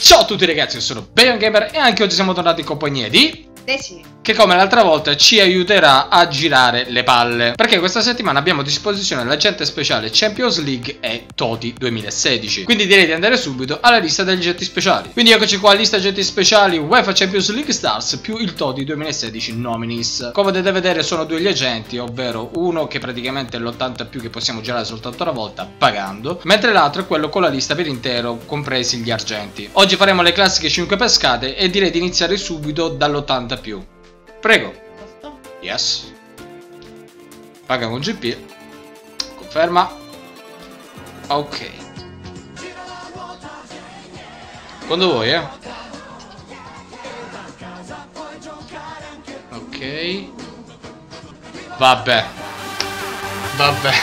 Ciao a tutti ragazzi, io sono BayonGamer e anche oggi siamo tornati in compagnia di Desi, che come l'altra volta ci aiuterà a girare le palle, perché questa settimana abbiamo a disposizione l'agente speciale Champions League e TOTY 2016. Quindi direi di andare subito alla lista degli agenti speciali. Quindi eccoci qua, lista agenti speciali UEFA Champions League Stars più il TOTY 2016 Nominees. Come potete vedere sono due gli agenti, ovvero uno che praticamente è l'80 più che possiamo girare soltanto una volta pagando, mentre l'altro è quello con la lista per intero compresi gli argenti. Oggi faremo le classiche 5 pescate e direi di iniziare subito dall'80 più. Prego. Yes. Paga con GP. Conferma. Ok. Quando vuoi, Ok. Vabbè. Vabbè.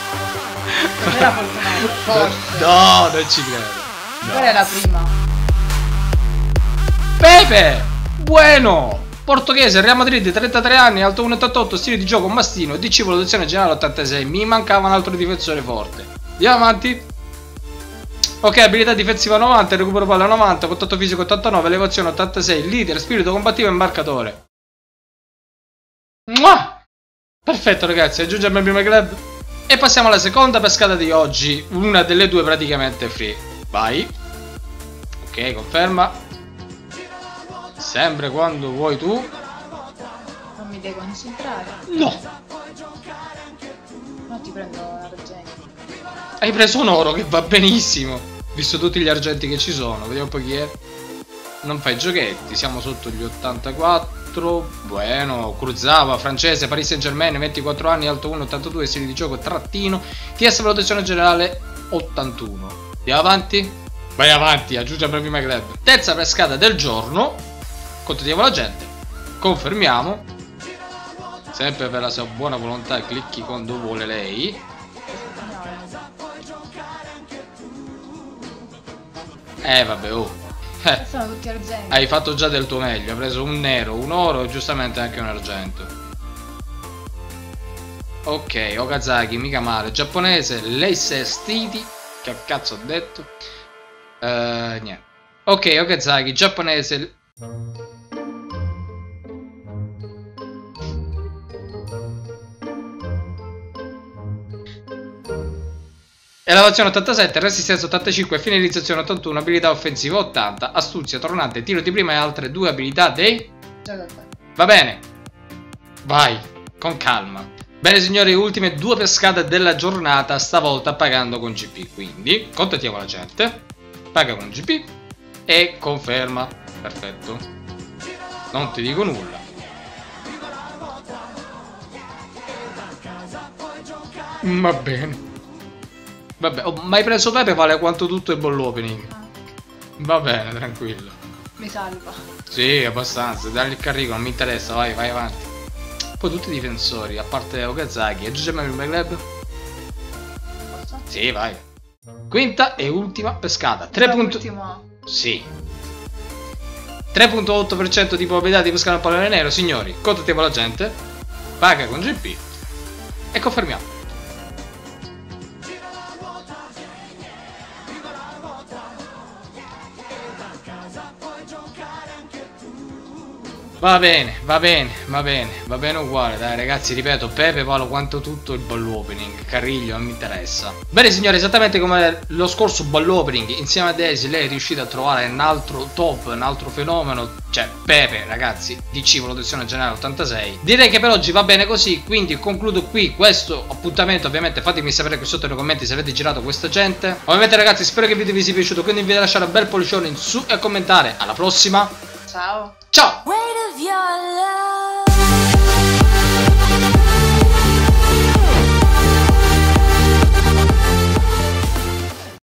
No, non ci credo. qual è la prima? Pepe! Bueno! Portoghese, Real Madrid, 33 anni, alto 1,88, stile di gioco mastino, DC valutazione generale 86. Mi mancava un altro difensore forte. Andiamo avanti. Ok, abilità difensiva 90, recupero palla 90, contatto fisico 89, elevazione 86, leader, spirito combattivo e imbarcatore. Mua! Perfetto ragazzi, aggiungiamo il primo club. E passiamo alla seconda pescata di oggi, una delle due praticamente free. Vai. Ok, conferma. Sempre quando vuoi tu. Non mi devi concentrare. No. No, ti prendo l'argento. Hai preso un oro che va benissimo, visto tutti gli argenti che ci sono. Vediamo un po' chi è. Non fai giochetti, siamo sotto gli 84. Bueno, Kurzawa, francese, Paris Saint-Germain, 24 anni, alto 1,82, stile di gioco trattino, TS valutazione generale 81. Andiamo avanti? Vai avanti, aggiungiamo il primo club. Terza pescata del giorno. Contattiamo la gente, confermiamo, sempre per la sua buona volontà clicchi quando vuole lei. Vabbè, oh. Sono tutti argenti. Hai fatto già del tuo meglio, hai preso un nero, un oro e giustamente anche un argento. Ok, Okazaki, mica male, giapponese, Leicester City, che cazzo ho detto? Niente. Ok, Okazaki, giapponese. Elevazione 87, resistenza 85, finalizzazione 81, abilità offensiva 80, astuzia, tornante, tiro di prima e altre due abilità dei... Va bene. Vai, con calma. Bene signori, ultime due pescate della giornata, stavolta pagando con GP. Quindi, contattiamo la gente, paga con GP e conferma. Perfetto. Non ti dico nulla. Va bene. Vabbè, ma hai preso Pepe vale quanto tutto il ball opening. Va bene, tranquillo. Mi salva. Sì, abbastanza. Dagli il carrico, non mi interessa, vai avanti. Poi tutti i difensori, a parte Okazaki. Aggiungiamo il primo club. Sì, vai. Quinta e ultima pescata. 3 punti. Sì. 3.8% di probabilità di pescare un pallone nero, signori. Contattiamo la gente. Paga con GP. E confermiamo. Va bene uguale, dai ragazzi, ripeto, Pepe vale quanto tutto il ball opening, Carriglio non mi interessa. Bene signori, esattamente come lo scorso ball opening, insieme a Daisy lei è riuscita a trovare un altro top, un altro fenomeno, cioè Pepe ragazzi, DC valutazione generale 86. Direi che per oggi va bene così, quindi concludo qui questo appuntamento. Ovviamente fatemi sapere qui sotto nei commenti se avete girato questa gente. Ovviamente ragazzi spero che il video vi sia piaciuto, quindi vi invito a lasciare un bel pollicione in su e a commentare. Alla prossima, Ciao. ciao!